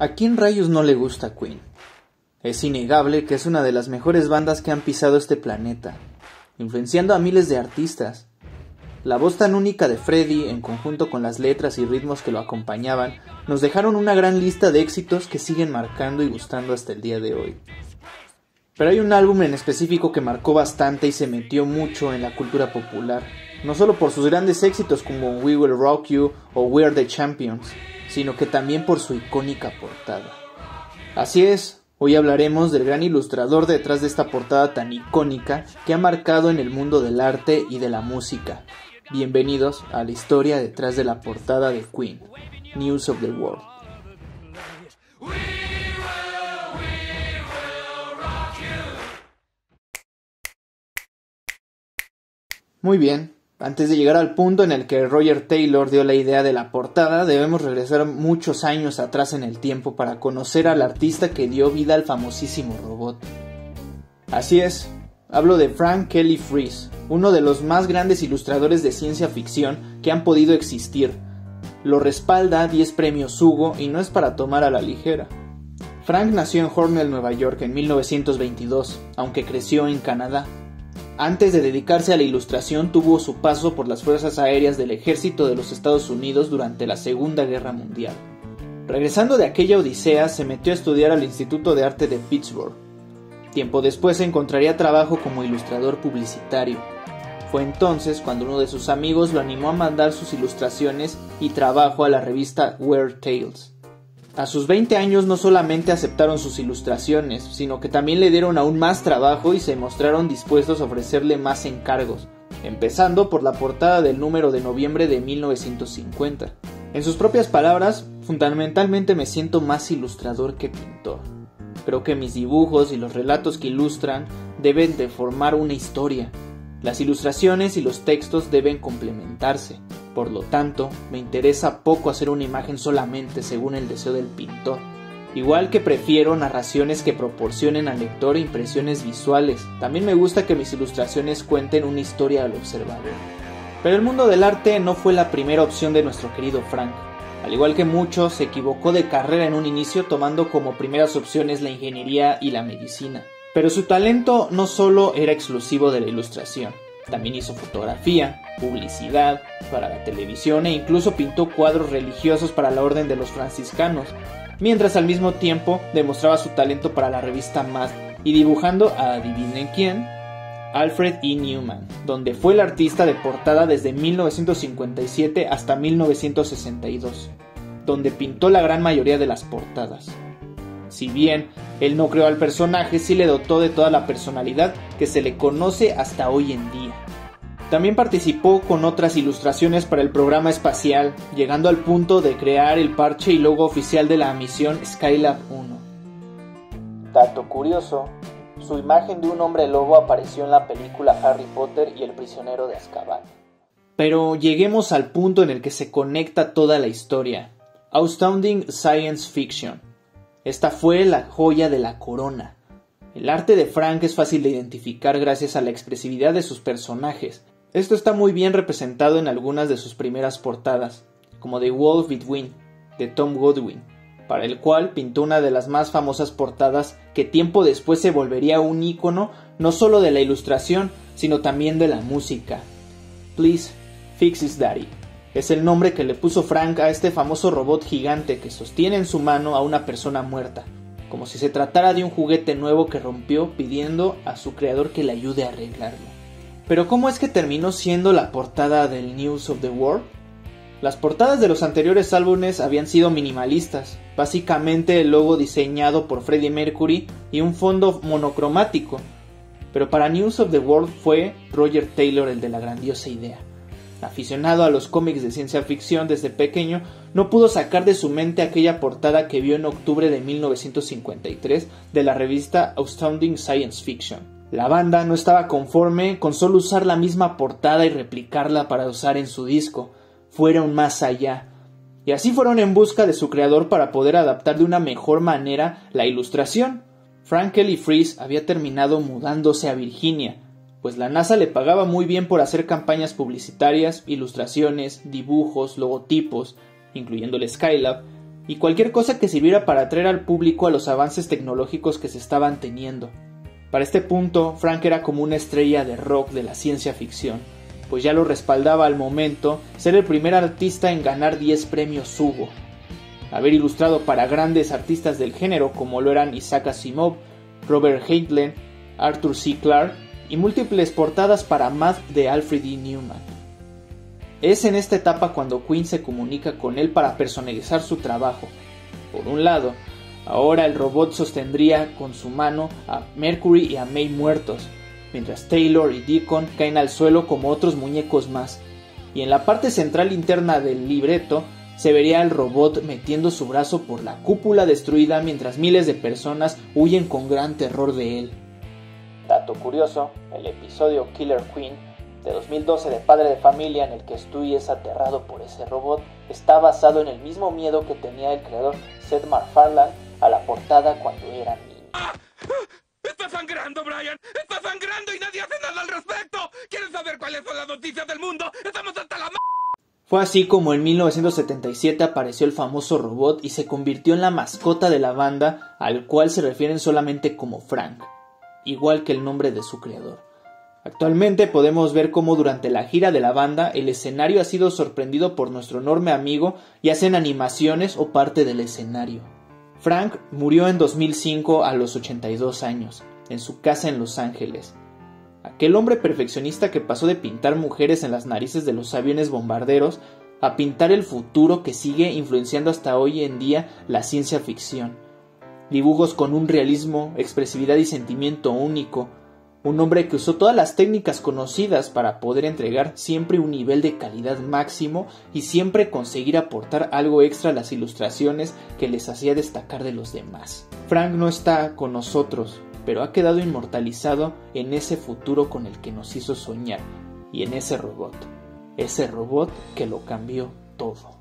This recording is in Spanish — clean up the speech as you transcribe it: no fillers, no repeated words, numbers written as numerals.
¿A quién rayos no le gusta Queen? Es innegable que es una de las mejores bandas que han pisado este planeta, influenciando a miles de artistas. La voz tan única de Freddie, en conjunto con las letras y ritmos que lo acompañaban, nos dejaron una gran lista de éxitos que siguen marcando y gustando hasta el día de hoy. Pero hay un álbum en específico que marcó bastante y se metió mucho en la cultura popular, no solo por sus grandes éxitos como We Will Rock You o We Are the Champions, sino que también por su icónica portada. Así es, hoy hablaremos del gran ilustrador detrás de esta portada tan icónica que ha marcado en el mundo del arte y de la música. Bienvenidos a la historia detrás de la portada de Queen, News of the World. Muy bien, antes de llegar al punto en el que Roger Taylor dio la idea de la portada, debemos regresar muchos años atrás en el tiempo para conocer al artista que dio vida al famosísimo robot. Así es, hablo de Frank Kelly Freas, uno de los más grandes ilustradores de ciencia ficción que han podido existir. Lo respalda 10 premios Hugo y no es para tomar a la ligera. Frank nació en Hormel, Nueva York en 1922, aunque creció en Canadá. Antes de dedicarse a la ilustración tuvo su paso por las fuerzas aéreas del ejército de los Estados Unidos durante la Segunda Guerra Mundial. Regresando de aquella odisea, se metió a estudiar al Instituto de Arte de Pittsburgh. Tiempo después encontraría trabajo como ilustrador publicitario. Fue entonces cuando uno de sus amigos lo animó a mandar sus ilustraciones y trabajo a la revista Weird Tales. A sus 20 años no solamente aceptaron sus ilustraciones, sino que también le dieron aún más trabajo y se mostraron dispuestos a ofrecerle más encargos, empezando por la portada del número de noviembre de 1950. En sus propias palabras, fundamentalmente me siento más ilustrador que pintor. Creo que mis dibujos y los relatos que ilustran deben de formar una historia. Las ilustraciones y los textos deben complementarse. Por lo tanto, me interesa poco hacer una imagen solamente según el deseo del pintor. Igual que prefiero narraciones que proporcionen al lector impresiones visuales, también me gusta que mis ilustraciones cuenten una historia al observador. Pero el mundo del arte no fue la primera opción de nuestro querido Frank. Al igual que muchos, se equivocó de carrera en un inicio tomando como primeras opciones la ingeniería y la medicina. Pero su talento no solo era exclusivo de la ilustración. También hizo fotografía, publicidad, para la televisión e incluso pintó cuadros religiosos para la Orden de los Franciscanos, mientras al mismo tiempo demostraba su talento para la revista Mad y dibujando a adivinen quién, Alfred E. Neuman, donde fue el artista de portada desde 1957 hasta 1962, donde pintó la gran mayoría de las portadas. Si bien él no creó al personaje, sí le dotó de toda la personalidad que se le conoce hasta hoy en día. También participó con otras ilustraciones para el programa espacial, llegando al punto de crear el parche y logo oficial de la misión Skylab 1. Dato curioso, su imagen de un hombre lobo apareció en la película Harry Potter y el prisionero de Azkaban. Pero lleguemos al punto en el que se conecta toda la historia. Astounding Science Fiction. Esta fue la joya de la corona. El arte de Frank es fácil de identificar gracias a la expresividad de sus personajes. Esto está muy bien representado en algunas de sus primeras portadas, como The Wolf Between, de Tom Goodwin, para el cual pintó una de las más famosas portadas que tiempo después se volvería un ícono no solo de la ilustración, sino también de la música. Please Fix His Daddy. Es el nombre que le puso Frank a este famoso robot gigante que sostiene en su mano a una persona muerta, como si se tratara de un juguete nuevo que rompió pidiendo a su creador que le ayude a arreglarlo. Pero ¿cómo es que terminó siendo la portada del News of the World? Las portadas de los anteriores álbumes habían sido minimalistas, básicamente el logo diseñado por Freddie Mercury y un fondo monocromático, pero para News of the World fue Roger Taylor el de la grandiosa idea. Aficionado a los cómics de ciencia ficción desde pequeño, no pudo sacar de su mente aquella portada que vio en octubre de 1953 de la revista Astounding Science Fiction. La banda no estaba conforme con solo usar la misma portada y replicarla para usar en su disco, fueron más allá. Y así fueron en busca de su creador para poder adaptar de una mejor manera la ilustración. Frank Kelly Freas había terminado mudándose a Virginia, pues la NASA le pagaba muy bien por hacer campañas publicitarias, ilustraciones, dibujos, logotipos, incluyendo el Skylab, y cualquier cosa que sirviera para atraer al público a los avances tecnológicos que se estaban teniendo. Para este punto, Frank era como una estrella de rock de la ciencia ficción, pues ya lo respaldaba al momento ser el primer artista en ganar 10 premios Hugo, haber ilustrado para grandes artistas del género como lo eran Isaac Asimov, Robert Heinlein, Arthur C. Clarke y múltiples portadas para Mad de Alfred E. Newman. Es en esta etapa cuando Quinn se comunica con él para personalizar su trabajo. Por un lado, ahora el robot sostendría con su mano a Mercury y a May muertos, mientras Taylor y Deacon caen al suelo como otros muñecos más, y en la parte central interna del libreto se vería al robot metiendo su brazo por la cúpula destruida mientras miles de personas huyen con gran terror de él. Dato curioso, el episodio Killer Queen de 2012 de Padre de Familia, en el que Stewie es aterrado por ese robot, está basado en el mismo miedo que tenía el creador Seth MacFarlane a la portada cuando era niño. ¡Está sangrando, Brian! ¡Está sangrando y nadie hace nada al respecto! ¿Quieres saber cuáles son las noticias del mundo? ¡Estamos hasta la Fue así como en 1977 apareció el famoso robot y se convirtió en la mascota de la banda, al cual se refieren solamente como Frank, igual que el nombre de su creador. Actualmente podemos ver cómo durante la gira de la banda el escenario ha sido sorprendido por nuestro enorme amigo y hacen animaciones o parte del escenario. Frank murió en 2005 a los 82 años, en su casa en Los Ángeles. Aquel hombre perfeccionista que pasó de pintar mujeres en las narices de los aviones bombarderos a pintar el futuro que sigue influenciando hasta hoy en día la ciencia ficción. Dibujos con un realismo, expresividad y sentimiento único. Un hombre que usó todas las técnicas conocidas para poder entregar siempre un nivel de calidad máximo y siempre conseguir aportar algo extra a las ilustraciones que les hacía destacar de los demás. Frank no está con nosotros, pero ha quedado inmortalizado en ese futuro con el que nos hizo soñar y en ese robot que lo cambió todo.